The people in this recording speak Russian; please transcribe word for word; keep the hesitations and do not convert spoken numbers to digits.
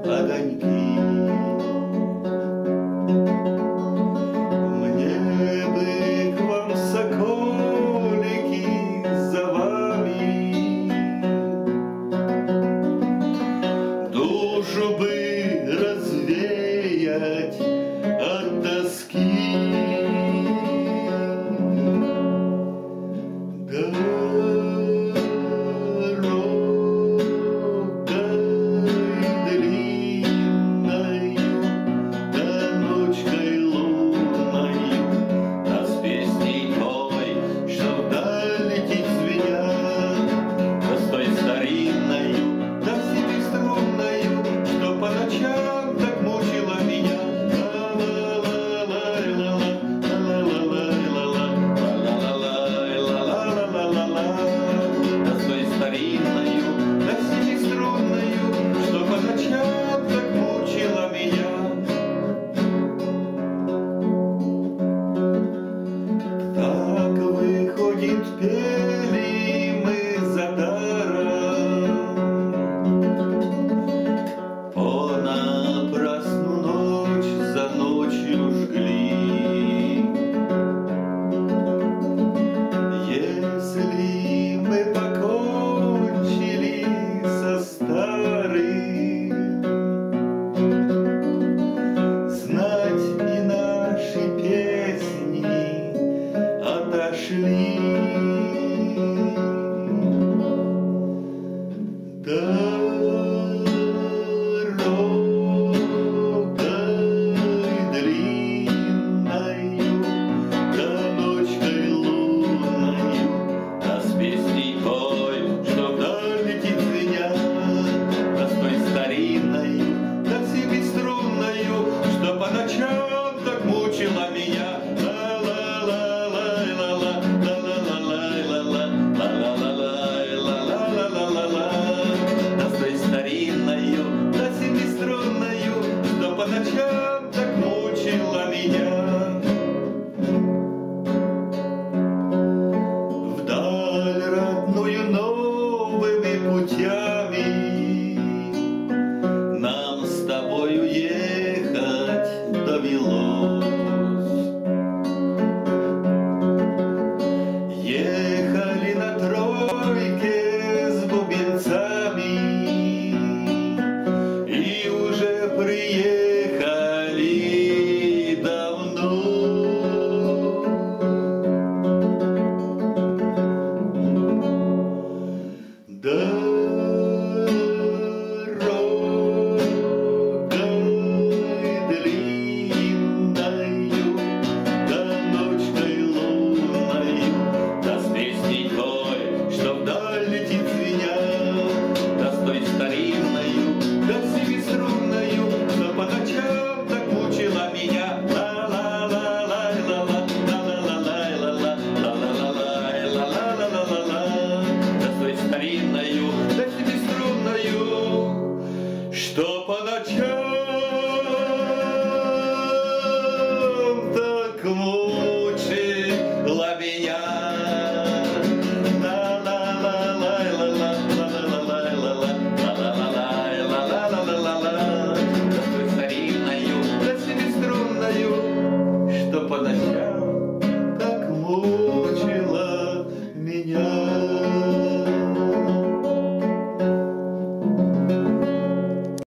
огоньки. Мне бы к вам, соколики, за вами, душу бы развеять от тоски. Пели мы за даром, понапрасну ночь за ночью жгли. Если мы покончили со старым, знать и наши песни отошли. Дорогой длинною, да ночкой лунною, да с песней той, что вдаль летит звеня, да с той старинною, да семиструнною, что по ночам так мучила меня. Да семиструнною, что по ночам так мучила меня. Вдаль родную новыми путями нам с тобою ехать довелось. Ехали на тройке с бубенцами, приехали давно. Дорогой длинною, да ночкой лунною, да с песней той, что вдаль летит звеня, да с той старинною, да семиструнною, что по ночам так мучила меня. Да с той старинною, да семиструнною, что по ночам